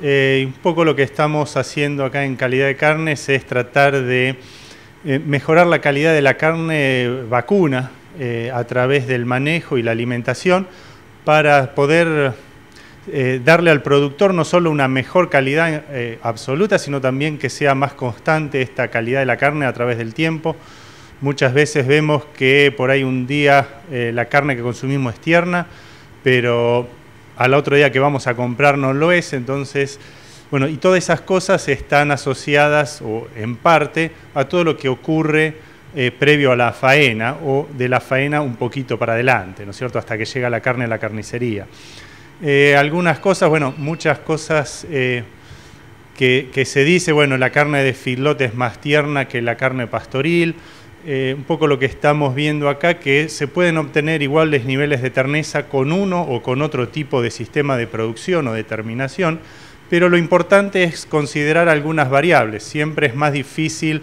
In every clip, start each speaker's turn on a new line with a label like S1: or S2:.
S1: Un poco lo que estamos haciendo acá en Calidad de Carnes es tratar de mejorar la calidad de la carne vacuna a través del manejo y la alimentación para poder darle al productor no solo una mejor calidad absoluta, sino también que sea más constante esta calidad de la carne a través del tiempo. Muchas veces vemos que por ahí un día la carne que consumimos es tierna, pero al otro día que vamos a comprar no lo es. Entonces, bueno, y todas esas cosas están asociadas, o en parte, a todo lo que ocurre previo a la faena, o de la faena un poquito para adelante, ¿no es cierto?, hasta que llega la carne a la carnicería. Algunas cosas, bueno, muchas cosas que se dice, bueno, la carne de feedlot es más tierna que la carne pastoril. Un poco lo que estamos viendo acá, que se pueden obtener iguales niveles de terneza con uno o con otro tipo de sistema de producción o de terminación, pero lo importante es considerar algunas variables. Siempre es más difícil,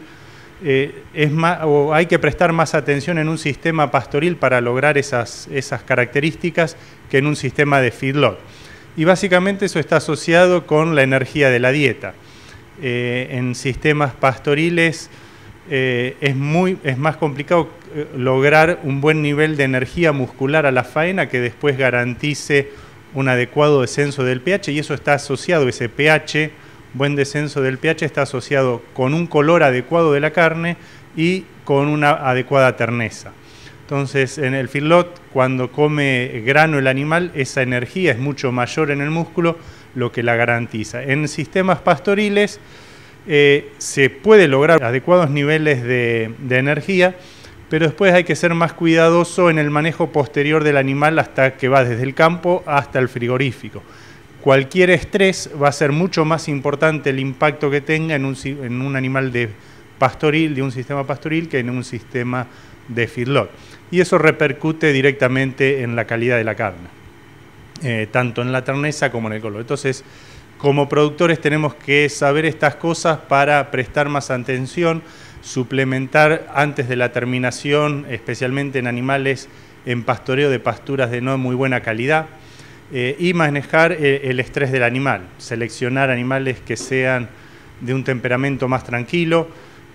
S1: o hay que prestar más atención en un sistema pastoril para lograr esas características que en un sistema de feedlot. Y básicamente eso está asociado con la energía de la dieta. En sistemas pastoriles es más complicado lograr un buen nivel de energía muscular a la faena que después garantice un adecuado descenso del pH, y eso está asociado, ese pH, buen descenso del pH, está asociado con un color adecuado de la carne y con una adecuada terneza. Entonces, en el feedlot, cuando come grano el animal, esa energía es mucho mayor en el músculo, lo que la garantiza. En sistemas pastoriles se puede lograr adecuados niveles de energía, pero después hay que ser más cuidadoso en el manejo posterior del animal hasta que va desde el campo hasta el frigorífico. Cualquier estrés va a ser mucho más importante el impacto que tenga en un animal de un sistema pastoril, que en un sistema de feedlot. Y eso repercute directamente en la calidad de la carne, tanto en la terneza como en el color. Entonces, como productores tenemos que saber estas cosas para prestar más atención, suplementar antes de la terminación, especialmente en animales en pastoreo de pasturas de no muy buena calidad, y manejar el estrés del animal, seleccionar animales que sean de un temperamento más tranquilo,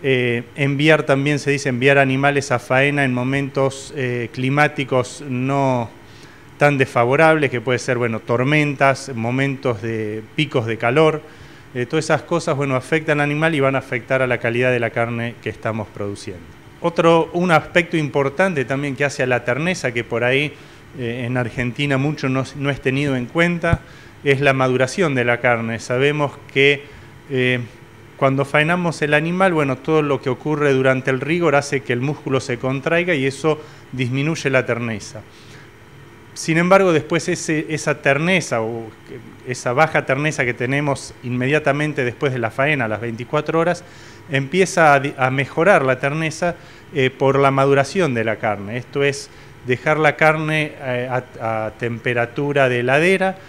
S1: enviar también, se dice, enviar animales a faena en momentos climáticos no tan desfavorables, que puede ser, bueno, tormentas, momentos de picos de calor. Todas esas cosas, bueno, afectan al animal y van a afectar a la calidad de la carne que estamos produciendo. Un aspecto importante también que hace a la terneza, que por ahí en Argentina mucho no es tenido en cuenta, es la maduración de la carne. Sabemos que cuando faenamos el animal, bueno, todo lo que ocurre durante el rigor hace que el músculo se contraiga y eso disminuye la terneza. Sin embargo, después esa terneza o esa baja terneza que tenemos inmediatamente después de la faena, a las 24 horas, empieza a mejorar la terneza por la maduración de la carne. Esto es dejar la carne a temperatura de heladera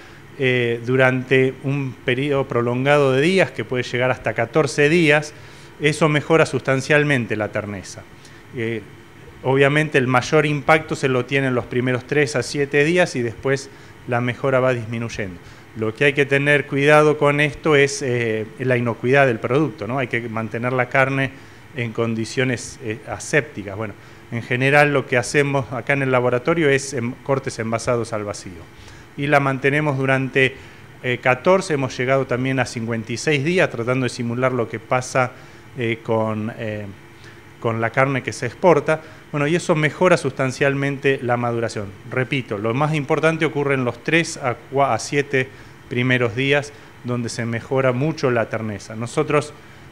S1: durante un periodo prolongado de días, que puede llegar hasta 14 días. Eso mejora sustancialmente la terneza. Obviamente el mayor impacto se lo tienen los primeros 3 a 7 días y después la mejora va disminuyendo. Lo que hay que tener cuidado con esto es la inocuidad del producto, ¿no? Hay que mantener la carne en condiciones asépticas. Bueno, en general lo que hacemos acá en el laboratorio es cortes envasados al vacío. Y la mantenemos durante 14, hemos llegado también a 56 días, tratando de simular lo que pasa con la carne que se exporta. Bueno, y eso mejora sustancialmente la maduración. Repito, lo más importante ocurre en los 3 a 7 primeros días, donde se mejora mucho la terneza. Nosotros,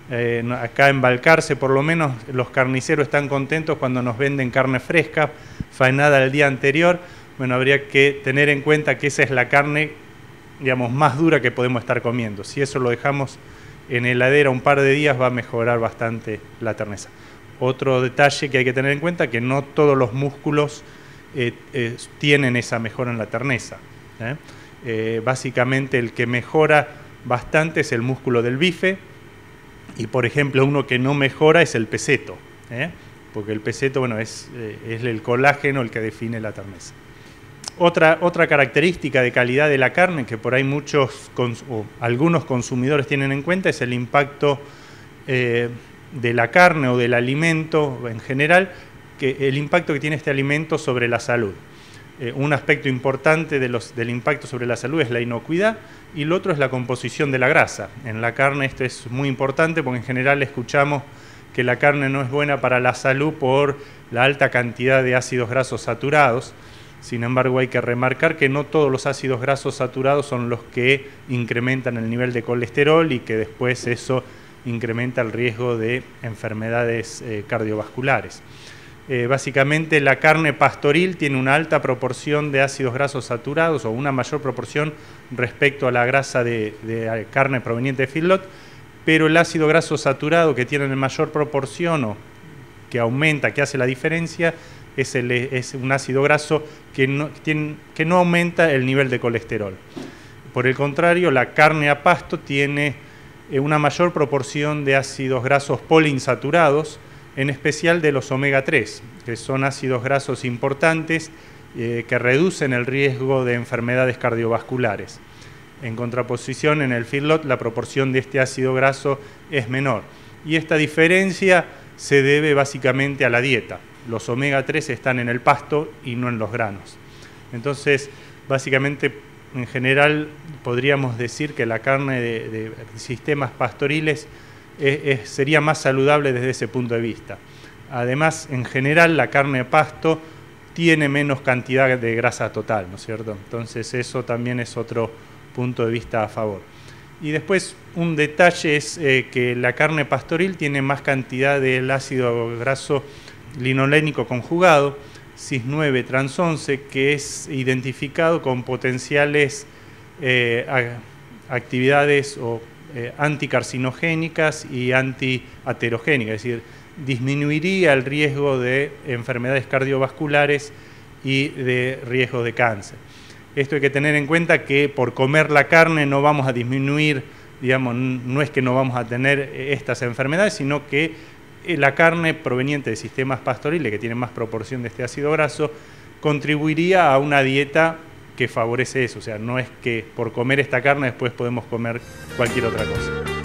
S1: acá en Balcarce, por lo menos, los carniceros están contentos cuando nos venden carne fresca, faenada el día anterior. Bueno, habría que tener en cuenta que esa es la carne, digamos, más dura que podemos estar comiendo. Si eso lo dejamos en heladera un par de días, va a mejorar bastante la terneza. Otro detalle que hay que tener en cuenta, que no todos los músculos tienen esa mejora en la terneza. Básicamente el que mejora bastante es el músculo del bife, y por ejemplo uno que no mejora es el peseto, porque el peseto, bueno, es el colágeno el que define la terneza. Otra característica de calidad de la carne que por ahí algunos consumidores tienen en cuenta es el impacto de la carne o del alimento en general, el impacto que tiene este alimento sobre la salud. Un aspecto importante del impacto sobre la salud es la inocuidad y el otro es la composición de la grasa. En la carne esto es muy importante porque en general escuchamos que la carne no es buena para la salud por la alta cantidad de ácidos grasos saturados. Sin embargo, hay que remarcar que no todos los ácidos grasos saturados son los que incrementan el nivel de colesterol y que después eso incrementa el riesgo de enfermedades cardiovasculares. Básicamente la carne pastoril tiene una alta proporción de ácidos grasos saturados o una mayor proporción respecto a la grasa de carne proveniente de feedlot, pero el ácido graso saturado que tiene en mayor proporción o que aumenta, que hace la diferencia, es un ácido graso que no aumenta el nivel de colesterol. Por el contrario, la carne a pasto tiene una mayor proporción de ácidos grasos poliinsaturados, en especial de los omega 3, que son ácidos grasos importantes que reducen el riesgo de enfermedades cardiovasculares. En contraposición, en el feedlot la proporción de este ácido graso es menor. Y esta diferencia se debe básicamente a la dieta. Los omega 3 están en el pasto y no en los granos. Entonces, básicamente, en general, podríamos decir que la carne de sistemas pastoriles sería más saludable desde ese punto de vista. Además, en general, la carne de pasto tiene menos cantidad de grasa total, ¿no es cierto? Entonces, eso también es otro punto de vista a favor. Y después, un detalle es que la carne pastoril tiene más cantidad del ácido graso linolénico conjugado, cis-9 trans 11, que es identificado con potenciales actividades anticarcinogénicas y antiaterogénicas, es decir, disminuiría el riesgo de enfermedades cardiovasculares y de riesgo de cáncer. Esto hay que tener en cuenta que por comer la carne no vamos a disminuir, digamos, no es que no vamos a tener estas enfermedades, sino que la carne proveniente de sistemas pastoriles, que tiene más proporción de este ácido graso, contribuiría a una dieta que favorece eso. O sea, no es que por comer esta carne después podemos comer cualquier otra cosa.